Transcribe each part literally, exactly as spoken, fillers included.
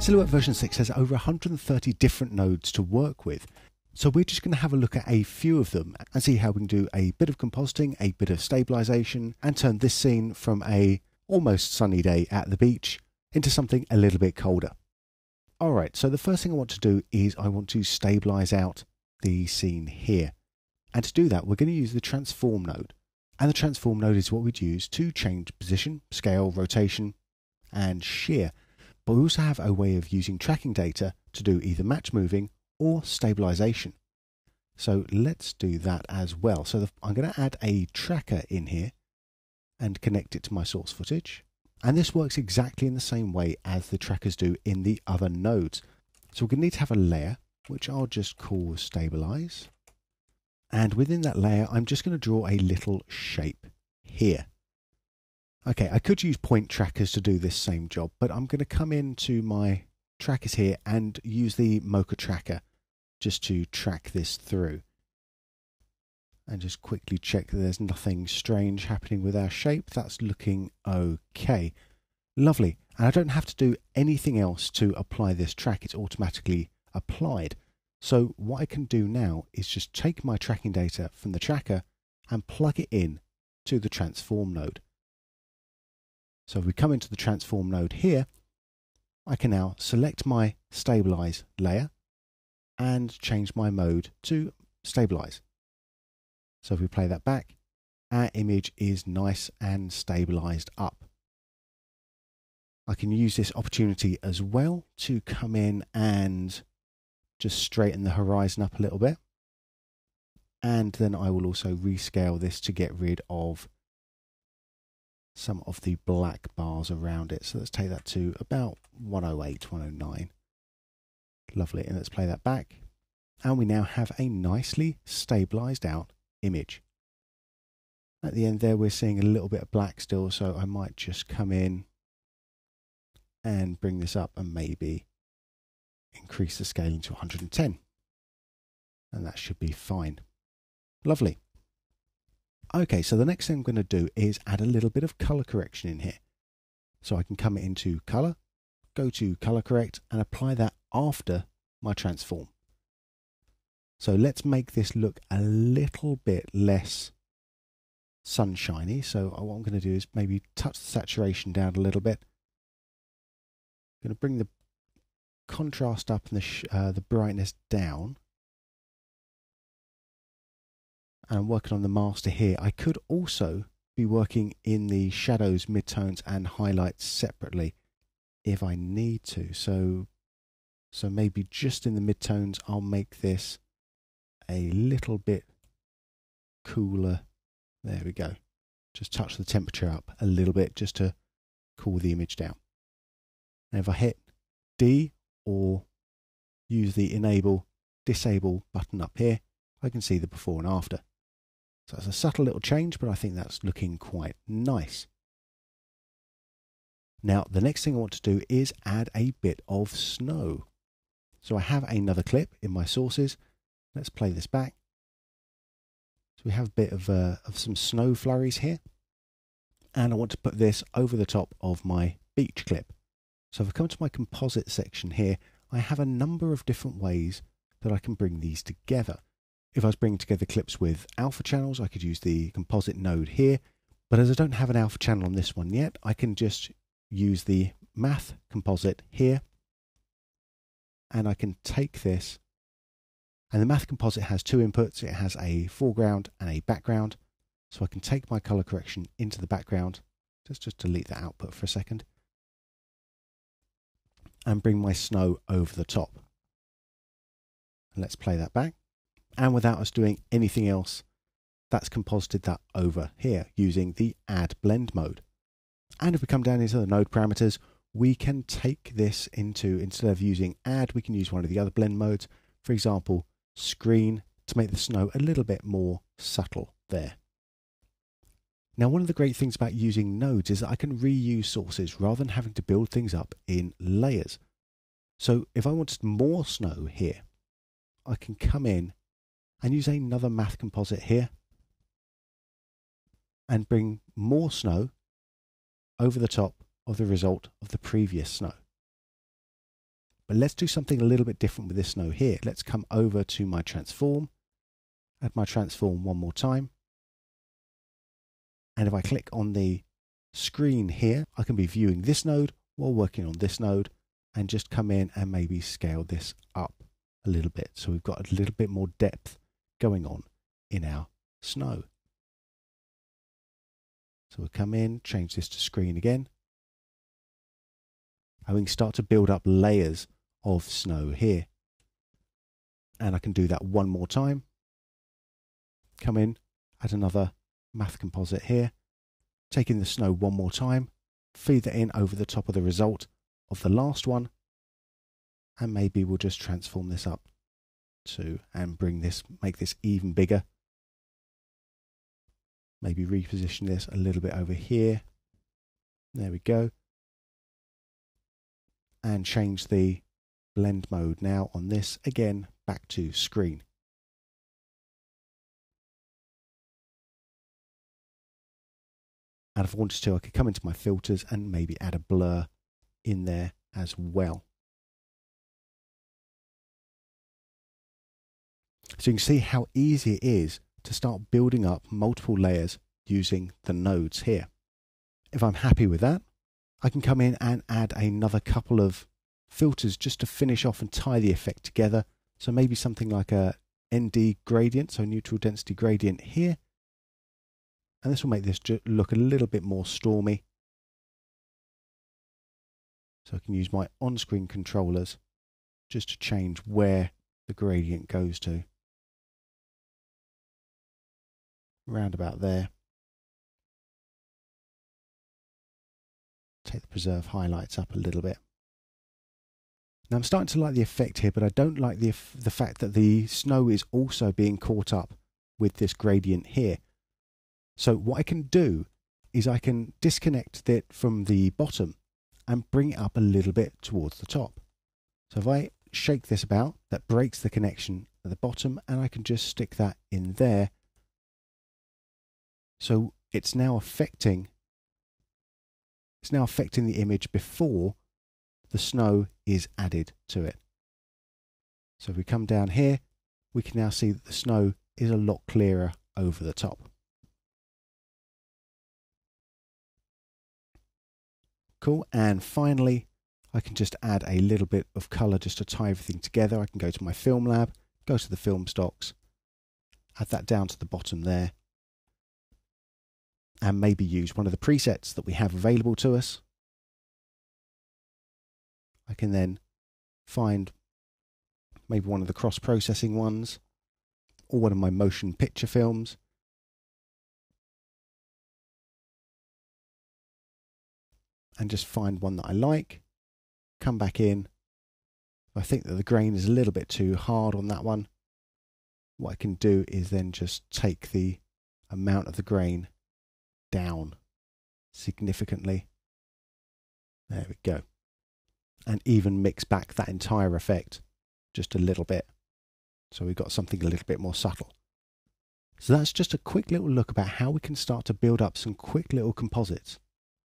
Silhouette version six has over one hundred thirty different nodes to work with. So we're just going to have a look at a few of them and see how we can do a bit of compositing, a bit of stabilisation, and turn this scene from a almost sunny day at the beach into something a little bit colder. Alright, so the first thing I want to do is I want to stabilise out the scene here. And to do that, we're going to use the transform node. And the transform node is what we'd use to change position, scale, rotation, and shear. But we also have a way of using tracking data to do either match moving or stabilisation. So let's do that as well. So the, I'm going to add a tracker in here and connect it to my source footage. And this works exactly in the same way as the trackers do in the other nodes. So we're going to need to have a layer, which I'll just call Stabilize. And within that layer, I'm just going to draw a little shape here. Okay, I could use point trackers to do this same job, but I'm going to come into my trackers here and use the Mocha tracker just to track this through. And just quickly check that there's nothing strange happening with our shape. That's looking okay. Lovely. And I don't have to do anything else to apply this track. It's automatically applied. So what I can do now is just take my tracking data from the tracker and plug it in to the transform node. So if we come into the transform node here, I can now select my stabilize layer and change my mode to stabilize. So if we play that back, our image is nice and stabilized up. I can use this opportunity as well to come in and just straighten the horizon up a little bit. And then I will also rescale this to get rid of some of the black bars around it. So let's take that to about one oh eight, one oh nine. Lovely. And let's play that back. And we now have a nicely stabilized out image. At the end there, we're seeing a little bit of black still, so I might just come in and bring this up and maybe increase the scaling to one hundred ten. And that should be fine. Lovely. Okay, so the next thing I'm going to do is add a little bit of color correction in here. So I can come into color, go to color correct, and apply that after my transform. So let's make this look a little bit less sunshiny. So what I'm going to do is maybe touch the saturation down a little bit. I'm going to bring the contrast up and the, sh uh, the brightness down. And I'm working on the master here. I could also be working in the shadows, midtones, and highlights separately if I need to. So, so maybe just in the midtones, I'll make this a little bit cooler. There we go. Just touch the temperature up a little bit just to cool the image down. And if I hit D or use the enable, disable button up here, I can see the before and after. So it's a subtle little change, but I think that's looking quite nice. Now, the next thing I want to do is add a bit of snow. So I have another clip in my sources. Let's play this back. So we have a bit of, uh, of some snow flurries here. And I want to put this over the top of my beach clip. So if I come to my composite section here, I have a number of different ways that I can bring these together. If I was bringing together clips with alpha channels, I could use the composite node here. But as I don't have an alpha channel on this one yet, I can just use the math composite here. And I can take this. And the math composite has two inputs. It has a foreground and a background. So I can take my color correction into the background. Let's just delete that output for a second. And bring my snow over the top. And let's play that back. And without us doing anything else, that's composited that over here using the add blend mode. And if we come down into the node parameters, we can take this into, instead of using add, we can use one of the other blend modes. For example, screen, to make the snow a little bit more subtle there. Now, one of the great things about using nodes is that I can reuse sources rather than having to build things up in layers. So if I wanted more snow here, I can come in and use another math composite here and bring more snow over the top of the result of the previous snow. But let's do something a little bit different with this snow here. Let's come over to my transform, add my transform one more time. And if I click on the screen here, I can be viewing this node while working on this node, and just come in and maybe scale this up a little bit. So we've got a little bit more depth going on in our snow. So we'll come in, change this to screen again. And we can start to build up layers of snow here. And I can do that one more time. Come in, add another math composite here. Take in the snow one more time. Feed that in over the top of the result of the last one. And maybe we'll just transform this up to and bring this, make this even bigger. Maybe reposition this a little bit over here. There we go. And change the blend mode now on this again back to screen. And if I wanted to, I could come into my filters and maybe add a blur in there as well. So you can see how easy it is to start building up multiple layers using the nodes here. If I'm happy with that, I can come in and add another couple of filters just to finish off and tie the effect together. So maybe something like a N D gradient, so neutral density gradient here. And this will make this look a little bit more stormy. So I can use my on-screen controllers just to change where the gradient goes to. Round about there. Take the preserve highlights up a little bit. Now I'm starting to like the effect here, but I don't like the, the fact that the snow is also being caught up with this gradient here. So what I can do is I can disconnect it from the bottom and bring it up a little bit towards the top. So if I shake this about, that breaks the connection at the bottom, and I can just stick that in there. So it's now affecting it's now affecting the image before the snow is added to it. So if we come down here, we can now see that the snow is a lot clearer over the top. Cool. And finally, I can just add a little bit of color just to tie everything together. I can go to my film lab, go to the film stocks, add that down to the bottom there, and maybe use one of the presets that we have available to us. I can then find maybe one of the cross-processing ones or one of my motion picture films. And just find one that I like, come back in. If I think that the grain is a little bit too hard on that one, what I can do is then just take the amount of the grain down significantly. There we go. And even mix back that entire effect just a little bit. So we've got something a little bit more subtle. So that's just a quick little look about how we can start to build up some quick little composites.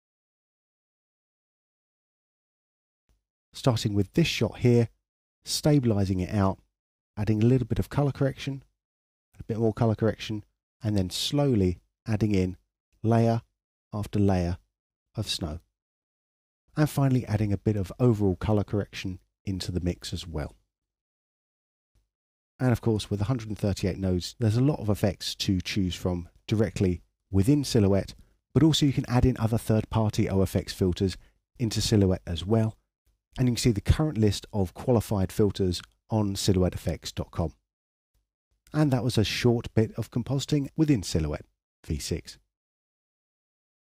Starting with this shot here, stabilizing it out, adding a little bit of color correction, a bit more color correction, and then slowly adding in layer after layer of snow. And finally adding a bit of overall color correction into the mix as well. And of course, with one hundred thirty-eight nodes, there's a lot of effects to choose from directly within Silhouette, but also you can add in other third-party O F X filters into Silhouette as well. And you can see the current list of qualified filters on silhouette effects dot com. And that was a short bit of compositing within Silhouette V six.